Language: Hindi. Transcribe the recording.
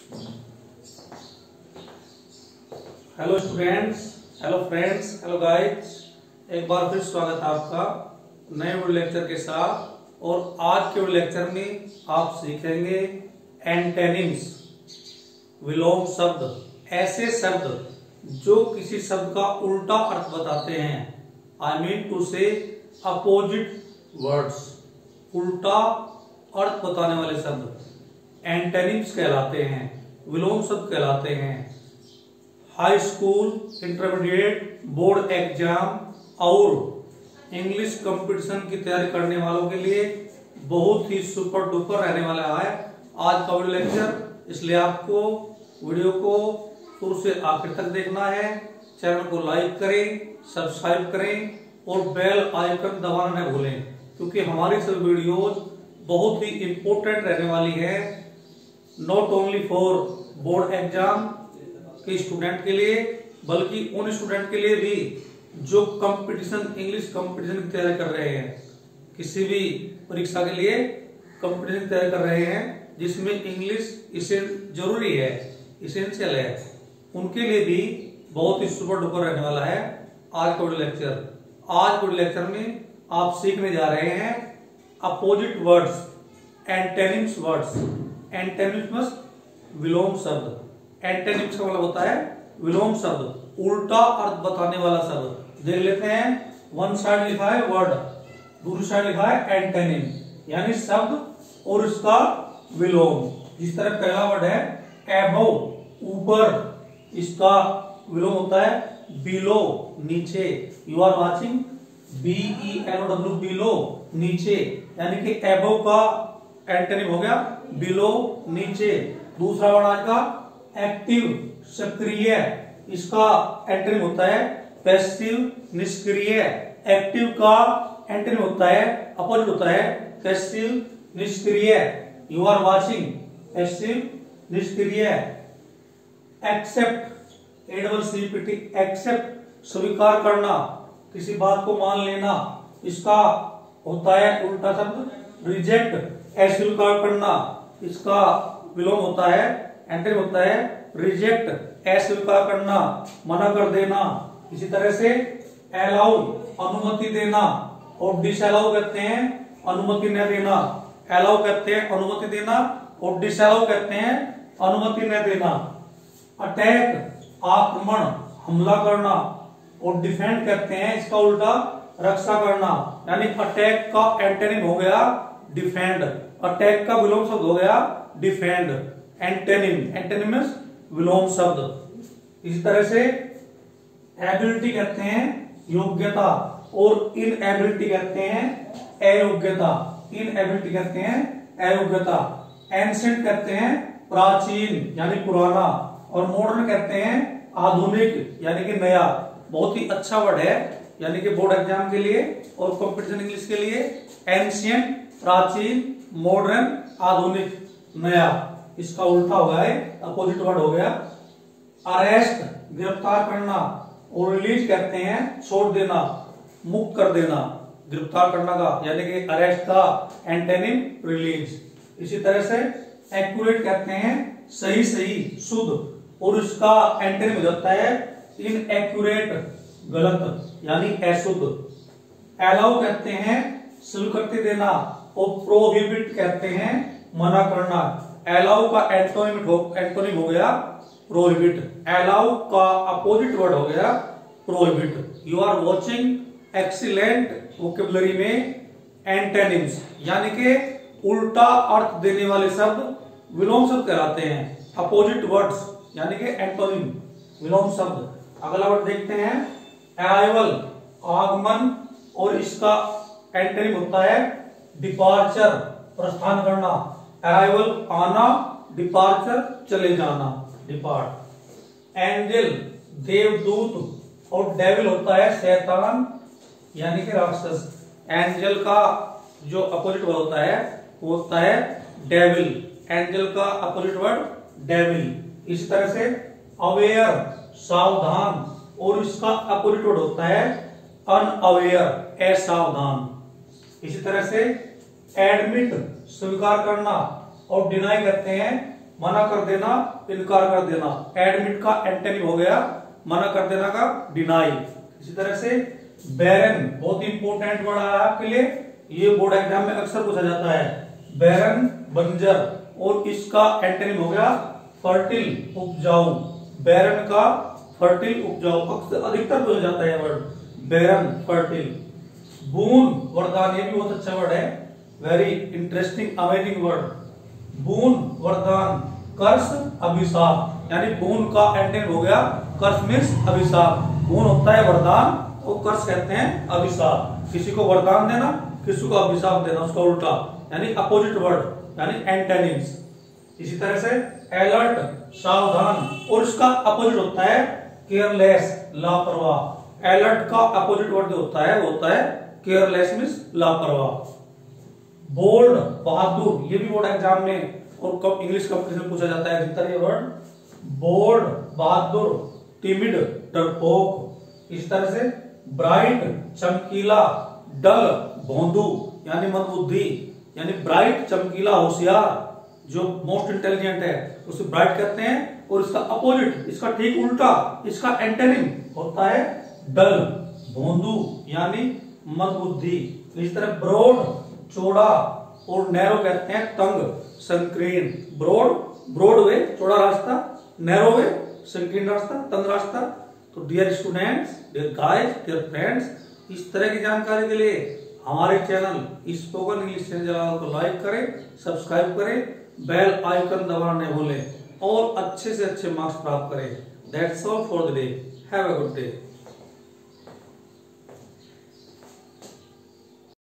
Hello students, hello friends, hello guys. एक बार फिर स्वागत है आपका नए वीडियो लेक्चर के साथ। और आज के वीडियो लेक्चर में आप सीखेंगे एंटेनिम्स, विलोम शब्द। ऐसे शब्द जो किसी शब्द का उल्टा अर्थ बताते हैं। I mean to say opposite words, उल्टा अर्थ बताने वाले शब्द एंटेनिम्स कहलाते हैं, विलोम शब्द कहलाते हैं। High school, intermediate, board exam और इंग्लिश कंपटीशन की तैयारी करने वालों के लिए बहुत ही सुपर डुपर रहने वाला है आज का वीडियो लेक्चर। इसलिए आपको वीडियो को शुरू से आखिर तक देखना है। चैनल को लाइक करें, सब्सक्राइब करें और बेल आइकन दबाना न भूलें, क्योंकि हमारी सभी वीडियोज बहुत ही इंपॉर्टेंट रहने वाली है, not only for board exam के स्टूडेंट के लिए, बल्कि उन स्टूडेंट के लिए भी जो कंपटीशन, इंग्लिश कंपटीशन की तैयारी कर रहे हैं, किसी भी परीक्षा के लिए कंपटीशन की तैयारी कर रहे हैं जिसमें इंग्लिश इसे जरूरी है, इसेंशियल है, उनके लिए भी बहुत ही सुपर डुपर रहने वाला है आज का वीडियो लेक्चर। आज वीडियो लेक्चर में आप सीखने जा रहे हैं opposite words, antonyms words. Antonyms विलोम शब्द। एंटेनिम्स का मतलब होता है विलोम शब्द, उल्टा अर्थ बताने वाला शब्द। देख लेते हैं, वन साइड लिखा है वर्ड, दूसरी साइड लिखा है एंटेनिम, यानी शब्द और इसका विलोम। जिस तरह पहला वर्ड है एबव, ऊपर, इसका विलोम होता है बिलो, नीचे। You are watching, BELOW, below, नीचे, यानी कि एबव का एंटेनिम हो गया बिलो, नीचे। दूसरा वर्ड आज का एक्टिव, सक्रिय, इसका एंटेनिम होता है पैसिव, निष्क्रिय। एक्टिव का एंटेनिम होता है, अपोजिट होता है पैसिव, निष्क्रिय। यू आर वॉचिंग, पैसिव, निष्क्रिय। एक्सेप्ट, ACCEPT, एक्सेप्ट, स्वीकार करना, किसी बात को मान लेना, इसका होता है उल्टा शब्द रिजेक्ट, अस्वीकार करना, इसका विलोम होता है, एंटेनिम होता है रिजेक्ट, अस्वीकार करना, मना कर देना। इसी तरह से अलाउ, अनुमति देना, और डिसअलाउ कहते हैं अनुमति न देना। अलाउ कहते हैं अनुमति देना और डिसअलाउ कहते हैं अनुमति न देना। अटैक, आक्रमण, हमला करना, और डिफेंड कहते हैं इसका उल्टा रक्षा करना। यानी अटैक का एंटेनिम हो गया डिफेंड, अटैक का विलोम शब्द हो गया डिफेंड। एंटेनिम, एंटेनिम मींस विलोम शब्द। इसी तरह से एबिलिटी कहते हैं योग्यता, और इनएबिलिटी कहते हैं अयोग्यता। इनएबिलिटी कहते हैं अयोग्यता। एंशिएंट कहते हैं प्राचीन, यानी पुराना, और मॉडर्न कहते हैं आधुनिक, यानी कि नया। बहुत ही अच्छा वर्ड है, यानी कि बोर्ड एग्जाम के लिए और कंपटीशन इंग्लिश के लिए। एंशिएंट, प्राचीन, मॉडर्न, आधुनिक, नया, इसका उल्टा हो गया है, अपोजिट वर्ड हो गया। अरेस्ट, गिरफ्तार करना, और रिलीज कहते हैं छोड़ देना, मुक्त कर देना, गिरफ्तार करना का, यानी कि अरेस्ट का एंटेनिम रिलीज। इसी तरह से एक्यूरेट कहते हैं सही, सही, शुद्ध, और इसका एंटेनिम हो जाता है इनएक्यूरेट, गलत, यानी अशुद्ध। अलाउ कहते हैं स्वीकृति देना, और प्रोहिबिट कहते हैं मना करना। अलाउ का एंटोनिम हो गया प्रोहिबिट, अलाउ का अपोजिट वर्ड हो गया prohibit. You are watching excellent vocabulary में एंटेनिम्स, यानी कि उल्टा अर्थ देने वाले शब्द विलोम शब्द कहलाते हैं। अपोजिट वर्ड्स यानी कि एंटोनिम, विलोम शब्द। अगला वर्ड देखते हैं अराइवल, आगमन, और इसका एंटेनिम होता है डिपार्चर, प्रस्थान करना। अराइवल आना, डिपार्चर चले जाना, डिपार्ट। एंजल, देवदूत, और डेविल होता है शैतान, यानी कि राक्षस। एंजल का जो अपोजिट वर्ड होता है वो होता है डेविल। एंजल का अपोजिट वर्ड डेविल। इसी तरह से अवेयर, सावधान, और इसका अपोजिट वर्ड होता है अनअवेयर, असावधान। इसी तरह से एडमिट, स्वीकार करना, और डिनाई करते हैं मना कर देना, इनकार कर देना। एडमिट का एंटोनिम हो गया मना कर देना का डिनाई। इसी तरह से बैरन, बहुत इंपॉर्टेंट वर्ड है आपके लिए, ये बोर्ड एग्जाम में अक्सर पूछा जाता है। बैरन बंजर, और इसका एंटोनिम हो गया फर्टिल उपजाऊ। बैरन का फर्टिल उपजाऊ, अधिकतर पूछा जाता है वर्ड बैरन फर्टिल। बून वरदान, ये भी बहुत अच्छा वर्ड है, very interesting amazing word. Boon वरदान, कर्स अभिशाप, यानी बून का एंटोनिम हो गया कर्स मीन्स अभिशाप। बून होता है वरदान, तो कर्स कहते हैं अभिशाप। किसी को वरदान देना, किसी को अभिशाप देना, उसका उल्टा यानी अपोजिट वर्ड, यानी एंटोनिम्स। इसी तरह से अलर्ट सावधान, और इसका अपोजिट होता है केयरलेस लापरवाह। अलर्ट का अपोजिट वर्ड जो होता है वो होता है केयरलेस मीन्स लापरवाह। बोल्ड बहादुर, ये भी बोर्ड एग्जाम में और इंग्लिश कंपटीशन में पूछा जाता है अधिकतर ये वर्ड। बोल्ड बहादुर, टिमिड डरपोक। इस तरह से ब्राइट चमकीला, डल भोंदू यानी मंदबुद्धि, यानी ब्राइट चमकीला होशियार, जो मोस्ट इंटेलिजेंट है उसे ब्राइट कहते हैं। और इसका अपोजिट, इसका ठीक उल्टा, इसका एंटोनिम होता है डल भोंदू यानी मंदबुद्धि। इस तरह ब्रॉड चौड़ा, और नैरो कहते हैं तंग संकीर्ण। ब्रॉड, ब्रॉड वे चौड़ा रास्ता, नैरो वे संकीर्ण रास्ता, तंग रास्ता। तो dear students, dear guys, dear friends, इस तरह की जानकारी के लिए हमारे चैनल स्पोकन इंग्लिश चैनल को लाइक करें, सब्सक्राइब करें, बेल आइकन दबाना नहीं भूलें और अच्छे से अच्छे मार्क्स प्राप्त करें। That's all for the day. Have a good day.